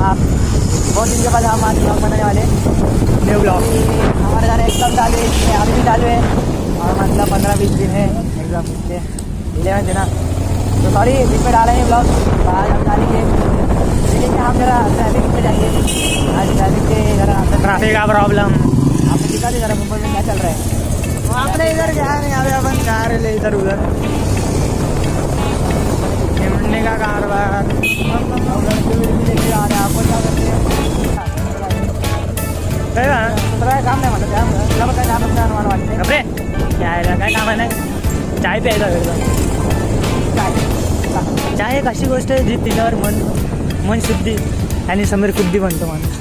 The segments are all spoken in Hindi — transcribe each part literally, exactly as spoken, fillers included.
आप बहुत दिन के बाद हम आज ब्लॉग बनाने वाले न्यू ब्लॉग। हमारे घर एग्जाम चालू है, अभी भी चालू है और मतलब पंद्रह बीस दिन है एग्जाम के, इलेवन है ना, तो सॉरी बीच में डाला है ब्लॉग। आज हम डालेंगे लेकिन हम जरा ट्रैफिक पे जाएंगे। आज ट्रैफिक के जरा ट्रैफिक का प्रॉब्लम आपको दिखा दी जरा मुंबई में क्या चल रहा है। आपने इधर क्या है, यहाँ पे अपन जा रहे ले इधर उधर घूमने का कारोबार लेके आ रहे हैं। आपको क्या करते हैं काम नहीं मतलब कपडे काय काय काम आहे ना, चाय प्यायचा चाय एक अशी गोष्ट आहे जी पिल्यावर मन मन शुद्धी आणि समीर खुद्दी बनतो माणूस।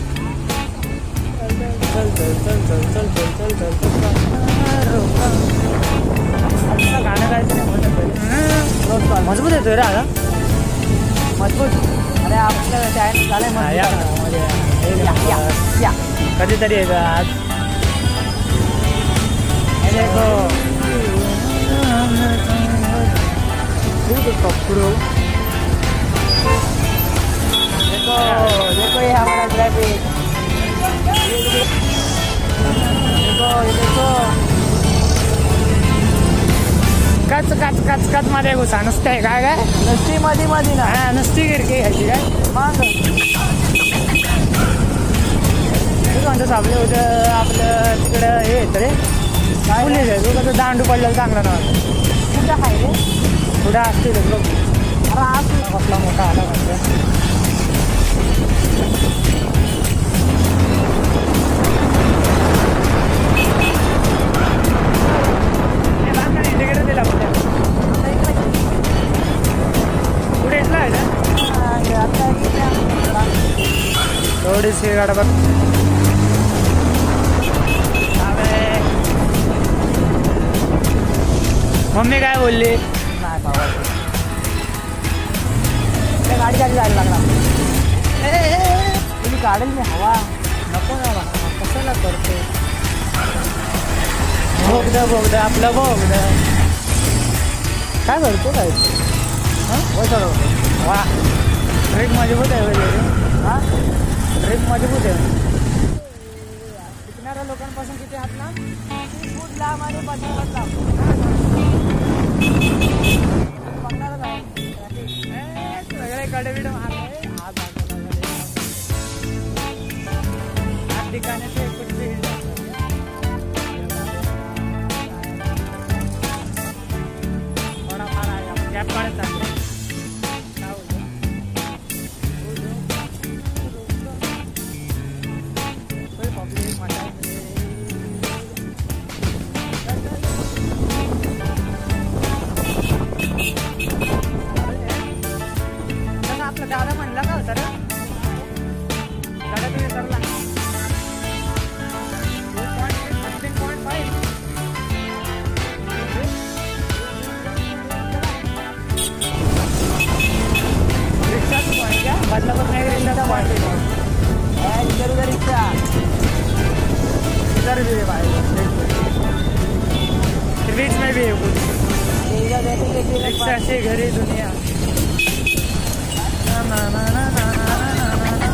चल चल चल चल चल चल चल चल चल गाणं गायचं नाही मजबूत येतोय रे आता मजबूत। अरे आपलं चॅनल झालंय कधीतरी येतं आज देखो देखो देखो ये हमारा ट्रैफिक, देखो देखो कच कच कच कच मध्ये घुसा नुसतं आहे काय काय नुसती मध्ये मध्ये ना, हा नुसती गिरकी घ्यायची काय मग म्हणतो सापले होतं आपलं तिकडं हे येतं रे पोलीस आहे, तू कसं दांडू पडलेलं चांगलं ना कुठं आहे रे थोडं असतील बघ। अरे आज कसला मोठा आला म्हणतो तिकडे दिला कुठे कुठे इथला आहे ना थोडीशी गाडा बघ। मम्मी काय बोलली नाही बाबा गाडी गाडी जायला लागला तुम्ही काढेल मी हवा नको ना कशाला करते भोगद भोगद आपलं भोगद काय करतो काय हां चढवतो वा ट्रेक मजबूत आहे वगैरे हां ट्रेक मजबूत आहे। शिकणाऱ्या लोकांपासून किती हात लांब तीस फूट लांब आणि पन्नास फूट लांब सगळे कडे मारले आज आठ ठिकाणी ते कुठे थोडाफार आहे गॅप काढत चालले दादा म्हणला का होता रे दादा तुम्ही सरला रिक्शा क्या बदलापुर में रिक्शा था इधर उधर रिक्शा इधर भी है भाई बीच में भी है कुछ रिक्शा से घरी दुनिया ना ना ना ना ना ना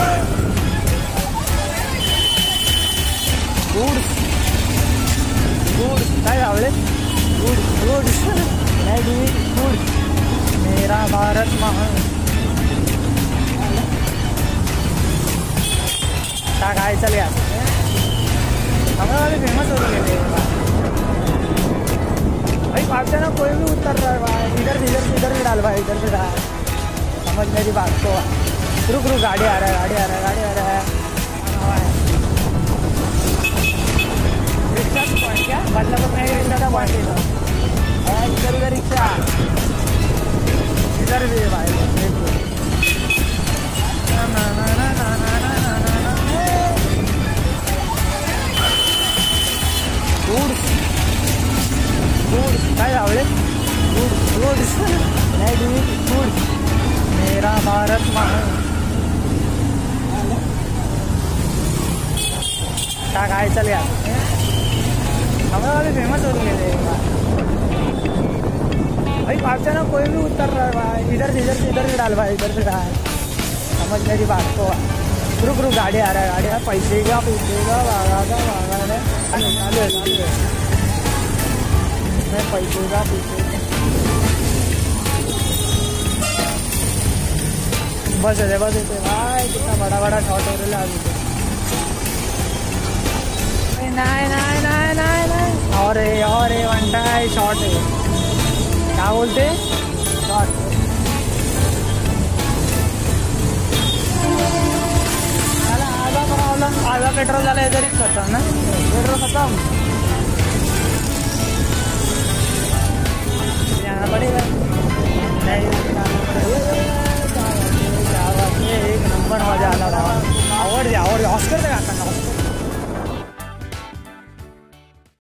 गुड गुड काय आवडे गुड गुड मैं भी गुड मेरा भारत महान काय चल गया हमारे वाले फेमस हो गए भाई पागते ना कोई भी उतर रहा है भाई इधर से इधर से इधर भी डाल भाई इधर से डाल समझ मेरी बात को रुक रुक गाड़ी आ रहा है गाड़ी आ रहा है गाड़ी आ रहा है रिक्शा पॉइंट क्या बदलापुर में रिक्शा का पॉइंट इधर उधर रिक्शा इधर भी है भाई गुड गुड काय आवडे गुड गुड नाही डू इट गुड मेरा भारत महान काय चल गया हमारे वाले फेमस हो गए भाई पागते ना कोई भी उतर रहा है भाई इधर से इधर से इधर से डाल भाई इधर से डाल समझ मेरी बात को। रुक रुक गाड़ी आ रहा है, गाड़ी आ पैसे का पैसे का भागा का भागा है चालू है चालू है मैं पैसे का पैसे बस है बस है भाई। कितना बड़ा बड़ा शॉट हो रहा है अभी। नहीं नहीं नहीं नहीं नहीं और है और है वनटा है शॉट है। क्या बोलते शॉट। आधा पेट्रोल झाला इधर खत्म ना पेट्रोल खत्म।